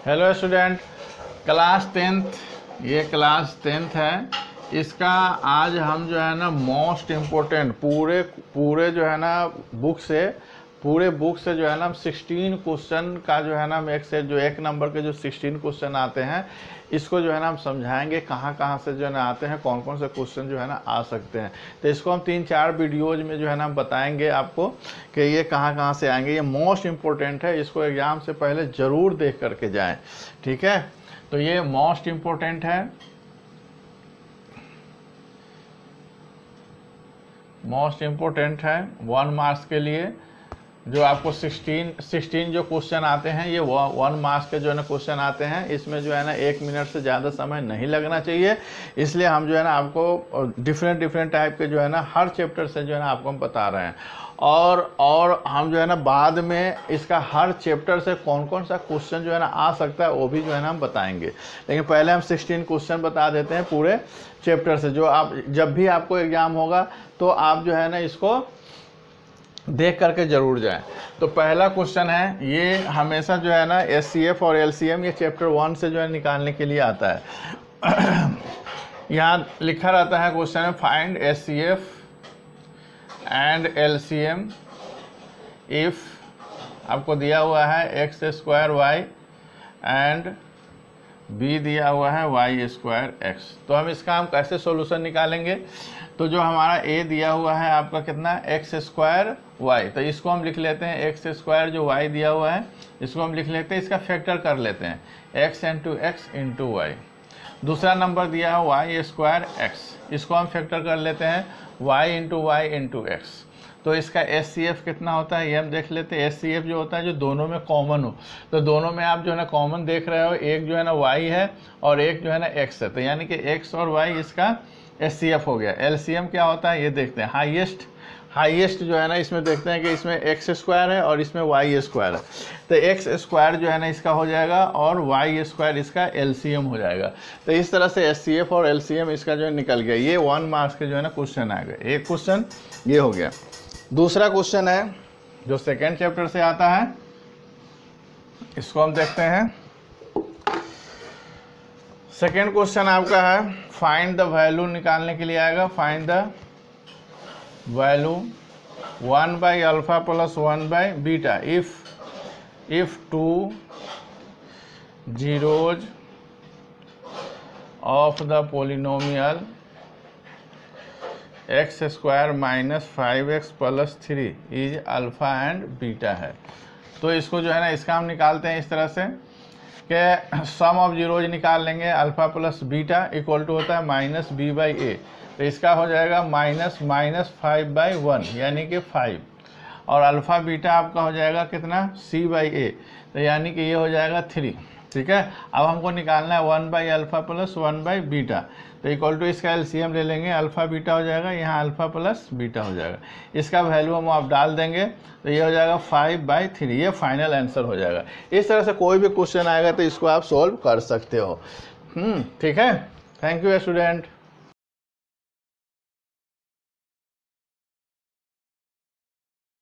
Hello student, class 10th, ये class 10th है। इसका आज हम जो है ना मोस्ट इम्पोर्टेंट पूरे जो है ना पूरे बुक से जो है ना 16 क्वेश्चन का जो है ना एक नंबर के जो 16 क्वेश्चन आते हैं, इसको जो है ना हम समझाएंगे कहाँ कहाँ से जो है ना आते हैं, कौन कौन से क्वेश्चन जो है ना आ सकते हैं। तो इसको हम 3-4 वीडियोज में जो है ना बताएंगे आपको कि ये कहाँ कहाँ से आएंगे। ये मोस्ट इम्पोर्टेंट है, इसको एग्ज़ाम से पहले ज़रूर देख करके जाएं, ठीक है। तो ये मोस्ट इम्पोर्टेंट है, मोस्ट इम्पोर्टेंट है 1 मार्क्स के लिए। जो आपको 16 जो क्वेश्चन आते हैं, ये 1 मार्क्स के जो है ना क्वेश्चन आते हैं। इसमें जो है ना 1 मिनट से ज़्यादा समय नहीं लगना चाहिए, इसलिए हम जो है ना आपको डिफरेंट टाइप के जो है ना हर चैप्टर से जो है ना आपको हम बता रहे हैं। और हम जो है ना बाद में इसका हर चैप्टर से कौन कौन सा क्वेश्चन जो है ना आ सकता है वो भी जो है ना हम बताएंगे। लेकिन पहले हम 16 क्वेश्चन बता देते हैं पूरे चैप्टर से, जो आप जब भी आपको एग्ज़ाम होगा तो आप जो है ना इसको देख करके ज़रूर जाएं। तो पहला क्वेश्चन है, ये हमेशा जो है ना SCF और LCM ये चैप्टर 1 से जो है निकालने के लिए आता है। यहाँ लिखा रहता है क्वेश्चन में, find SCF and LCM if आपको दिया हुआ है x² एंड b दिया हुआ है y²x। तो हम इसका हम कैसे सॉल्यूशन निकालेंगे? तो जो हमारा a दिया हुआ है आपका कितना, x²y, तो इसको हम लिख लेते हैं x² जो y दिया हुआ है इसको हम लिख लेते हैं, इसका फैक्टर कर लेते हैं x इंटू y। दूसरा नंबर दिया है y²x, इसको हम फैक्टर कर लेते हैं y इंटू x। तो इसका SCF कितना होता है ये हम देख लेते हैं। SCF जो होता है जो दोनों में कॉमन हो, तो दोनों में आप जो है ना कॉमन देख रहे हो, एक जो है ना y है और एक जो है ना x है, तो यानी कि x और y इसका SCF हो गया। LCM क्या होता है ये देखते हैं, हाईएस्ट जो है ना इसमें देखते हैं कि इसमें x² है और इसमें y² है, तो x² जो है ना इसका हो जाएगा और y² इसका LCM हो जाएगा। तो इस तरह से SCF और LCM इसका जो है निकल गया। ये 1 मार्क्स के जो है ना क्वेश्चन आ गए। एक क्वेश्चन ये हो गया। दूसरा क्वेश्चन है जो सेकेंड चैप्टर से आता है, इसको हम देखते हैं। सेकेंड क्वेश्चन आपका है, फाइंड द वैल्यू निकालने के लिए आएगा। Find the value 1/α + 1/β if 2 zeros of the polynomial x² - 5x + 3 is alpha and beta है। तो इसको जो है ना इसका हम निकालते हैं इस तरह से कि सम ऑफ जीरोज निकाल लेंगे, alpha plus beta equal to होता है -b/a, तो इसका हो जाएगा -5/1 यानी कि 5, और अल्फ़ा बीटा आपका हो जाएगा कितना, c/a, तो यानी कि ये हो जाएगा 3, ठीक है। अब हमको निकालना है 1/α + 1/β, तो इक्वल टू इसका LCM ले लेंगे, अल्फ़ा बीटा हो जाएगा, यहाँ अल्फ़ा प्लस बीटा हो जाएगा, इसका वैल्यू हम आप डाल देंगे तो ये हो जाएगा 5/3, ये फाइनल आंसर हो जाएगा। इस तरह से कोई भी क्वेश्चन आएगा तो इसको आप सोल्व कर सकते हो, ठीक है। Thank you student.